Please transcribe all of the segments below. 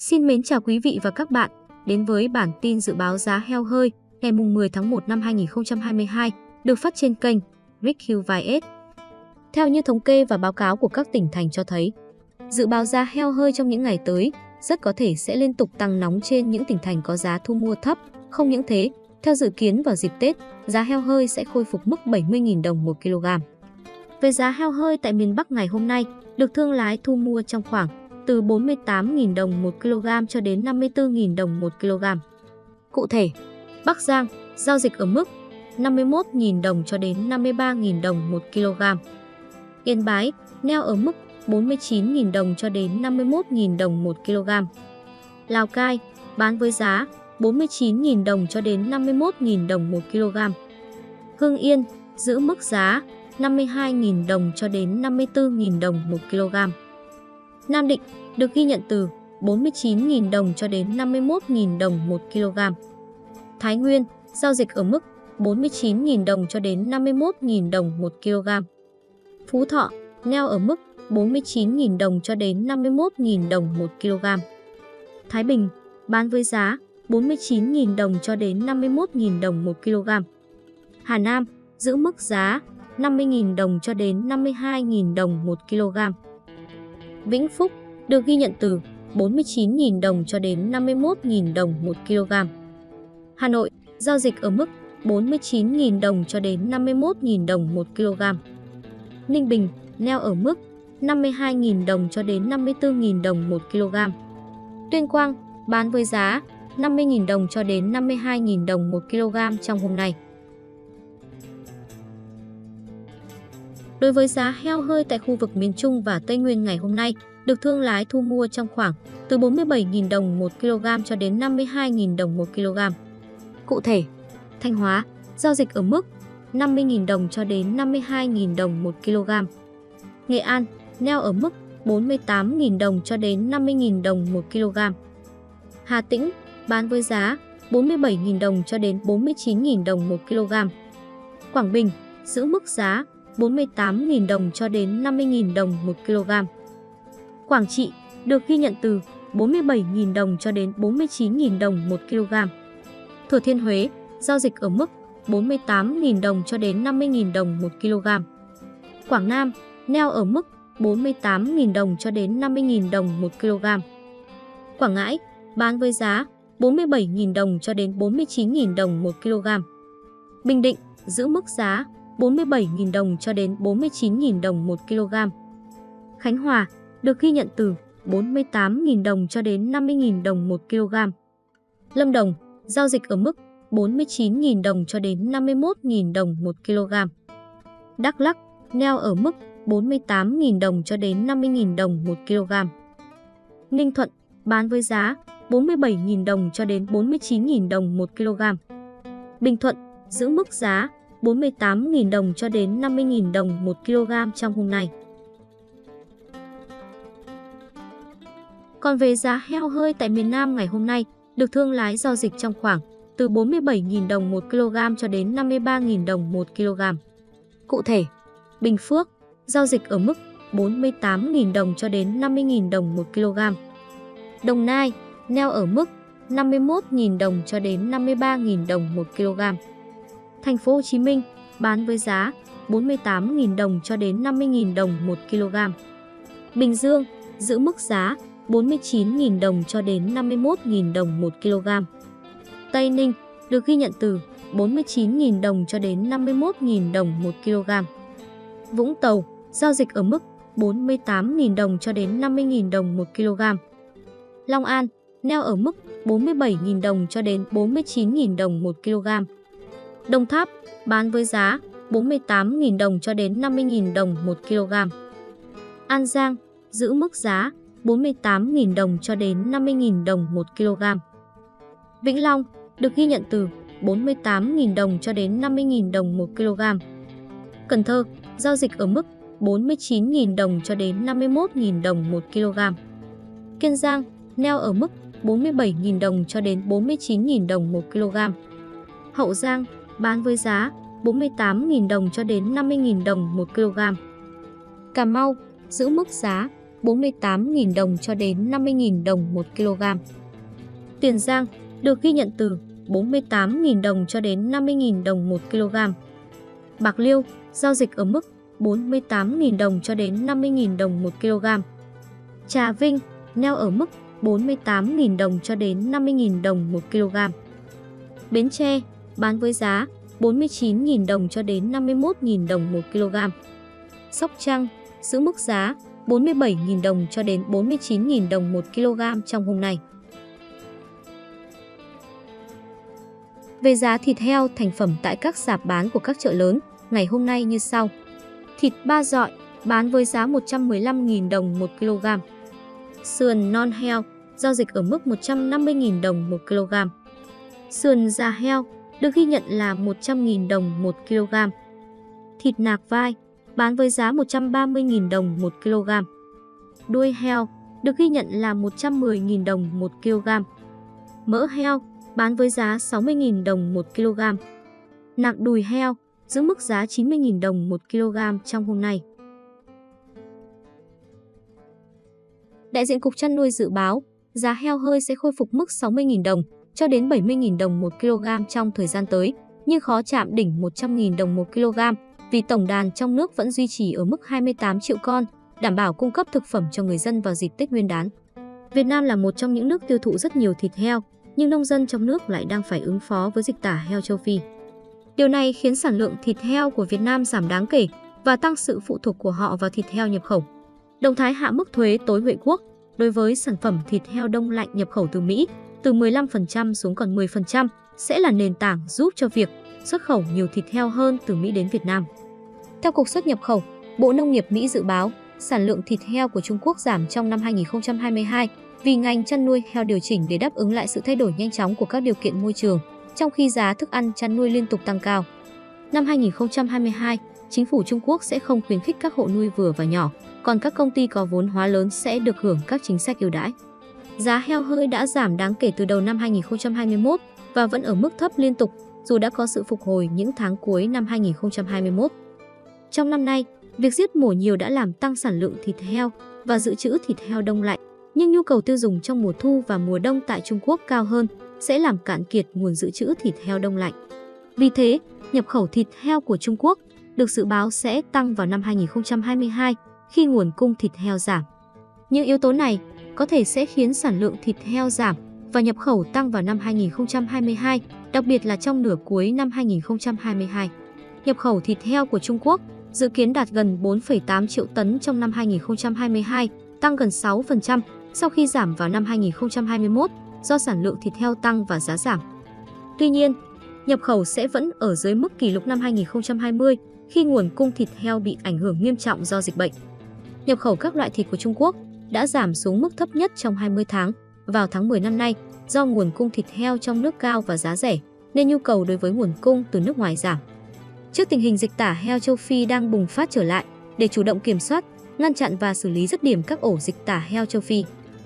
Xin mến chào quý vị và các bạn đến với bản tin dự báo giá heo hơi ngày 10 tháng 1 năm 2022 được phát trên kênh RickHillVS. Theo như thống kê và báo cáo của các tỉnh thành cho thấy, dự báo giá heo hơi trong những ngày tới rất có thể sẽ liên tục tăng nóng trên những tỉnh thành có giá thu mua thấp. Không những thế, theo dự kiến vào dịp Tết, giá heo hơi sẽ khôi phục mức 70.000 đồng một kg. Về giá heo hơi tại miền Bắc ngày hôm nay, được thương lái thu mua trong khoảng từ 48.000 đồng một kg cho đến 54.000 đồng một kg. Cụ thể, Bắc Giang giao dịch ở mức 51.000 đồng cho đến 53.000 đồng một kg. Yên Bái neo ở mức 49.000 đồng cho đến 51.000 đồng một kg. Lào Cai bán với giá 49.000 đồng cho đến 51.000 đồng một kg. Hưng Yên giữ mức giá 52.000 đồng cho đến 54.000 đồng một kg. Nam Định được ghi nhận từ 49.000 đồng cho đến 51.000 đồng một kg. Thái Nguyên giao dịch ở mức 49.000 đồng cho đến 51.000 đồng một kg. Phú Thọ neo ở mức 49.000 đồng cho đến 51.000 đồng một kg. Thái Bình bán với giá 49.000 đồng cho đến 51.000 đồng một kg. Hà Nam giữ mức giá 50.000 đồng cho đến 52.000 đồng một kg. Vĩnh Phúc được ghi nhận từ 49.000 đồng cho đến 51.000 đồng một kg. Hà Nội giao dịch ở mức 49.000 đồng cho đến 51.000 đồng một kg. Ninh Bình neo ở mức 52.000 đồng cho đến 54.000 đồng một kg. Tuyên Quang bán với giá 50.000 đồng cho đến 52.000 đồng một kg trong hôm nay. Đối với giá heo hơi tại khu vực miền Trung và Tây Nguyên ngày hôm nay, được thương lái thu mua trong khoảng từ 47.000 đồng một kg cho đến 52.000 đồng một kg. Cụ thể, Thanh Hóa giao dịch ở mức 50.000 đồng cho đến 52.000 đồng một kg. Nghệ An neo ở mức 48.000 đồng cho đến 50.000 đồng một kg. Hà Tĩnh bán với giá 47.000 đồng cho đến 49.000 đồng một kg. Quảng Bình giữ mức giá 48.000 đồng cho đến 50.000 đồng một kg. Quảng Trị được ghi nhận từ 47.000 đồng cho đến 49.000 đồng một kg. Thừa Thiên Huế giao dịch ở mức 48.000 đồng cho đến 50.000 đồng một kg. Quảng Nam neo ở mức 48.000 đồng cho đến 50.000 đồng một kg. Quảng Ngãi bán với giá 47.000 đồng cho đến 49.000 đồng một kg. Bình Định giữ mức giá 47.000 đồng cho đến 49.000 đồng một kg. Khánh Hòa được ghi nhận từ 48.000 đồng cho đến 50.000 đồng một kg. Lâm Đồng giao dịch ở mức 49.000 đồng cho đến 51.000 đồng một kg. Đắk Lắk neo ở mức 48.000 đồng cho đến 50.000 đồng một kg. Ninh Thuận bán với giá 47.000 đồng cho đến 49.000 đồng một kg. Bình Thuận giữ mức giá 48.000 đồng cho đến 50.000 đồng một kg trong hôm nay. Còn về giá heo hơi tại miền Nam ngày hôm nay, được thương lái giao dịch trong khoảng từ 47.000 đồng một kg cho đến 53.000 đồng một kg. Cụ thể, Bình Phước giao dịch ở mức 48.000 đồng cho đến 50.000 đồng một kg. Đồng Nai neo ở mức 51.000 đồng cho đến 53.000 đồng một kg. Thành phố Hồ Chí Minh bán với giá 48.000 đồng cho đến 50.000 đồng một kg. Bình Dương giữ mức giá 49.000 đồng cho đến 51.000 đồng một kg. Tây Ninh được ghi nhận từ 49.000 đồng cho đến 51.000 đồng một kg. Vũng Tàu giao dịch ở mức 48.000 đồng cho đến 50.000 đồng một kg. Long An neo ở mức 47.000 đồng cho đến 49.000 đồng một kg. Đồng Tháp bán với giá 48.000 đồng cho đến 50.000 đồng một kg. An Giang giữ mức giá 48.000 đồng cho đến 50.000 đồng một kg. Vĩnh Long được ghi nhận từ 48.000 đồng cho đến 50.000 đồng một kg. Cần Thơ giao dịch ở mức 49.000 đồng cho đến 51.000 đồng một kg. Kiên Giang neo ở mức 47.000 đồng cho đến 49.000 đồng một kg. Hậu Giang bán với giá 48.000 đồng cho đến 50.000 đồng một kg. Cà Mau giữ mức giá 48.000 đồng cho đến 50.000 đồng 1 kg. Tiền Giang được ghi nhận từ 48.000 đồng cho đến 50.000 đồng 1 kg. Bạc Liêu giao dịch ở mức 48.000 đồng cho đến 50.000 đồng 1 kg. Trà Vinh neo ở mức 48.000 đồng cho đến 50.000 đồng 1 kg. Bến Tre bán với giá 49.000 đồng cho đến 51.000 đồng 1 kg. Sóc Trăng giữ mức giá 47.000 đồng cho đến 49.000 đồng 1 kg trong hôm nay. Về giá thịt heo thành phẩm tại các rạp bán của các chợ lớn ngày hôm nay như sau. Thịt ba dọi bán với giá 115.000 đồng 1 kg. Sườn non heo giao dịch ở mức 150.000 đồng 1 kg. Sườn già heo được ghi nhận là 100.000 đồng 1 kg. Thịt nạc vai bán với giá 130.000 đồng 1 kg. Đuôi heo được ghi nhận là 110.000 đồng 1 kg. Mỡ heo bán với giá 60.000 đồng 1 kg. Nạc đùi heo giữ mức giá 90.000 đồng 1 kg trong hôm nay. Đại diện Cục Chăn nuôi dự báo giá heo hơi sẽ khôi phục mức 60.000 đồng cho đến 70.000 đồng 1 kg trong thời gian tới, nhưng khó chạm đỉnh 100.000 đồng 1 kg vì tổng đàn trong nước vẫn duy trì ở mức 28 triệu con, đảm bảo cung cấp thực phẩm cho người dân vào dịp Tết Nguyên đán. Việt Nam là một trong những nước tiêu thụ rất nhiều thịt heo, nhưng nông dân trong nước lại đang phải ứng phó với dịch tả heo châu Phi. Điều này khiến sản lượng thịt heo của Việt Nam giảm đáng kể và tăng sự phụ thuộc của họ vào thịt heo nhập khẩu. Động thái hạ mức thuế tối Huệ Quốc đối với sản phẩm thịt heo đông lạnh nhập khẩu từ Mỹ từ 15% xuống còn 10% sẽ là nền tảng giúp cho việc xuất khẩu nhiều thịt heo hơn từ Mỹ đến Việt Nam. Theo Cục Xuất nhập khẩu, Bộ Nông nghiệp Mỹ dự báo sản lượng thịt heo của Trung Quốc giảm trong năm 2022 vì ngành chăn nuôi heo điều chỉnh để đáp ứng lại sự thay đổi nhanh chóng của các điều kiện môi trường, trong khi giá thức ăn chăn nuôi liên tục tăng cao. Năm 2022, chính phủ Trung Quốc sẽ không khuyến khích các hộ nuôi vừa và nhỏ, còn các công ty có vốn hóa lớn sẽ được hưởng các chính sách ưu đãi. Giá heo hơi đã giảm đáng kể từ đầu năm 2021 và vẫn ở mức thấp liên tục, dù đã có sự phục hồi những tháng cuối năm 2021. Trong năm nay, việc giết mổ nhiều đã làm tăng sản lượng thịt heo và dự trữ thịt heo đông lạnh, nhưng nhu cầu tiêu dùng trong mùa thu và mùa đông tại Trung Quốc cao hơn sẽ làm cạn kiệt nguồn dự trữ thịt heo đông lạnh. Vì thế, nhập khẩu thịt heo của Trung Quốc được dự báo sẽ tăng vào năm 2022 khi nguồn cung thịt heo giảm. Những yếu tố này có thể sẽ khiến sản lượng thịt heo giảm và nhập khẩu tăng vào năm 2022, đặc biệt là trong nửa cuối năm 2022. Nhập khẩu thịt heo của Trung Quốc dự kiến đạt gần 4,8 triệu tấn trong năm 2022, tăng gần 6% sau khi giảm vào năm 2021 do sản lượng thịt heo tăng và giá giảm. Tuy nhiên, nhập khẩu sẽ vẫn ở dưới mức kỷ lục năm 2020 khi nguồn cung thịt heo bị ảnh hưởng nghiêm trọng do dịch bệnh. Nhập khẩu các loại thịt của Trung Quốc đã giảm xuống mức thấp nhất trong 20 tháng vào tháng 10 năm nay do nguồn cung thịt heo trong nước cao và giá rẻ, nên nhu cầu đối với nguồn cung từ nước ngoài giảm. Trước tình hình dịch tả heo châu Phi đang bùng phát trở lại, để chủ động kiểm soát, ngăn chặn và xử lý dứt điểm các ổ dịch tả heo châu Phi,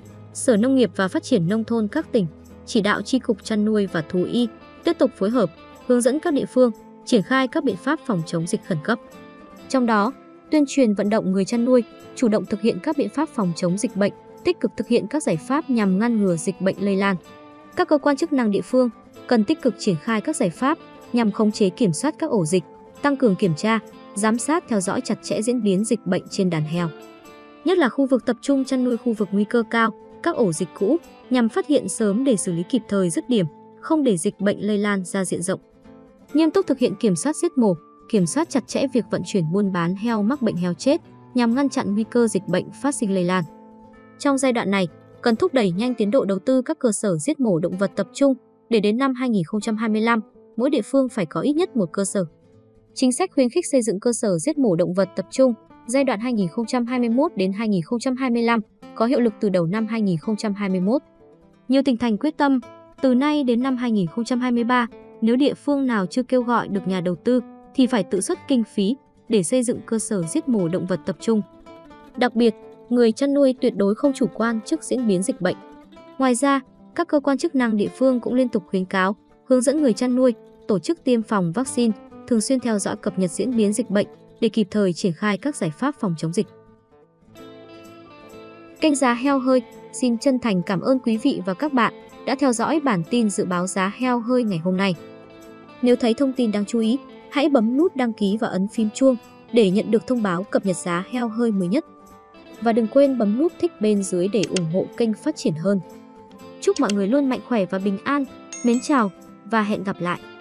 Sở Nông nghiệp và Phát triển Nông thôn các tỉnh chỉ đạo Chi cục Chăn nuôi và Thú y tiếp tục phối hợp, hướng dẫn các địa phương triển khai các biện pháp phòng chống dịch khẩn cấp. Trong đó, tuyên truyền vận động người chăn nuôi chủ động thực hiện các biện pháp phòng chống dịch bệnh, tích cực thực hiện các giải pháp nhằm ngăn ngừa dịch bệnh lây lan. Các cơ quan chức năng địa phương cần tích cực triển khai các giải pháp nhằm khống chế kiểm soát các ổ dịch, tăng cường kiểm tra, giám sát theo dõi chặt chẽ diễn biến dịch bệnh trên đàn heo. Nhất là khu vực tập trung chăn nuôi khu vực nguy cơ cao, các ổ dịch cũ nhằm phát hiện sớm để xử lý kịp thời dứt điểm, không để dịch bệnh lây lan ra diện rộng. Nghiêm túc thực hiện kiểm soát giết mổ, kiểm soát chặt chẽ việc vận chuyển buôn bán heo mắc bệnh heo chết nhằm ngăn chặn nguy cơ dịch bệnh phát sinh lây lan. Trong giai đoạn này, cần thúc đẩy nhanh tiến độ đầu tư các cơ sở giết mổ động vật tập trung để đến năm 2025, mỗi địa phương phải có ít nhất một cơ sở. Chính sách khuyến khích xây dựng cơ sở giết mổ động vật tập trung giai đoạn 2021 đến 2025 có hiệu lực từ đầu năm 2021. Nhiều tỉnh thành quyết tâm, từ nay đến năm 2023, nếu địa phương nào chưa kêu gọi được nhà đầu tư thì phải tự xuất kinh phí để xây dựng cơ sở giết mổ động vật tập trung. Đặc biệt, người chăn nuôi tuyệt đối không chủ quan trước diễn biến dịch bệnh. Ngoài ra, các cơ quan chức năng địa phương cũng liên tục khuyến cáo, hướng dẫn người chăn nuôi tổ chức tiêm phòng vaccine, thường xuyên theo dõi cập nhật diễn biến dịch bệnh để kịp thời triển khai các giải pháp phòng chống dịch. Kênh Giá Heo Hơi xin chân thành cảm ơn quý vị và các bạn đã theo dõi bản tin dự báo giá heo hơi ngày hôm nay. Nếu thấy thông tin đáng chú ý, hãy bấm nút đăng ký và ấn phím chuông để nhận được thông báo cập nhật giá heo hơi mới nhất. Và đừng quên bấm nút thích bên dưới để ủng hộ kênh phát triển hơn. Chúc mọi người luôn mạnh khỏe và bình an. Mến chào và hẹn gặp lại!